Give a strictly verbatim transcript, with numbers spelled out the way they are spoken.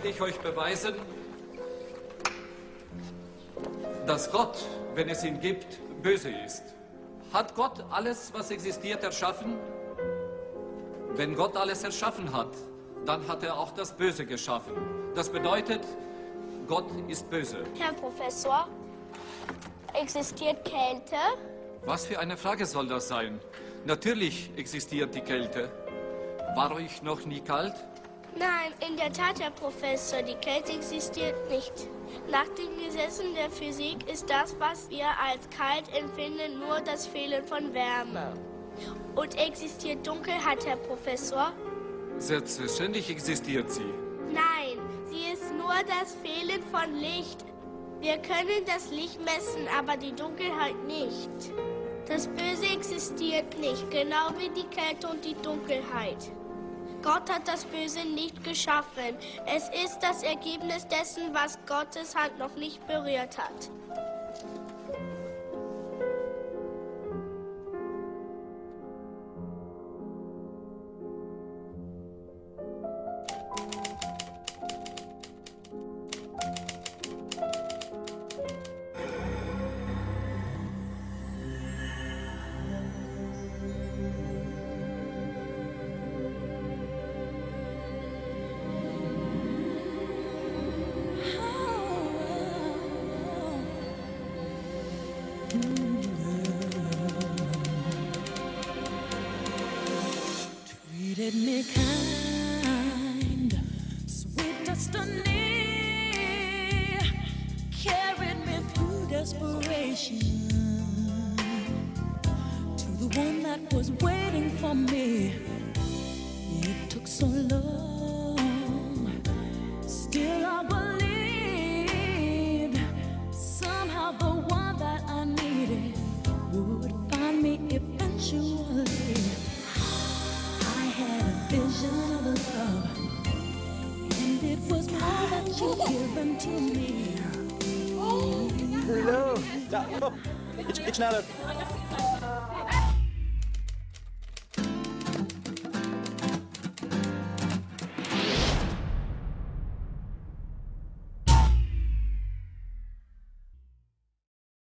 werde ich euch beweisen, dass Gott, wenn es ihn gibt, böse ist. Hat Gott alles, was existiert, erschaffen? Wenn Gott alles erschaffen hat, dann hat er auch das Böse geschaffen. Das bedeutet, Gott ist böse. Herr Professor, existiert Kälte? Was für eine Frage soll das sein? Natürlich existiert die Kälte. War euch noch nie kalt? Nein, in der Tat, Herr Professor, die Kälte existiert nicht. Nach den Gesetzen der Physik ist das, was wir als kalt empfinden, nur das Fehlen von Wärme. Und existiert Dunkelheit, Herr Professor? Selbstverständlich existiert sie. Nein, sie ist nur das Fehlen von Licht. Wir können das Licht messen, aber die Dunkelheit nicht. Das Böse existiert nicht, genau wie die Kälte und die Dunkelheit. Gott hat das Böse nicht geschaffen. Es ist das Ergebnis dessen, was Gottes Hand noch nicht berührt hat. Treated me kind, sweet destiny, carried me through desperation to the one that was waiting for me. It took so long, still I believed somehow the one that I needed would find me eventually. I had a vision of love, and it was all that you'd given to me. Hello. Ja, kom. Iets, iets sneller.